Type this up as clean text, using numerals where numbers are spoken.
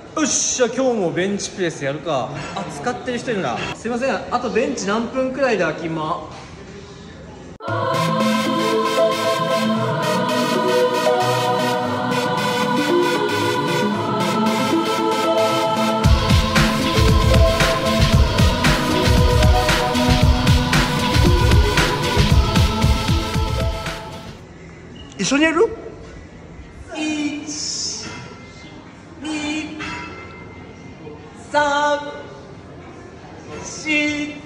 よっしゃ、今日もベンチプレスやるか。あ、使ってる人いるな。すいません、あとベンチ何分くらいで空き間。 一緒にやる？ 1、2、3、4、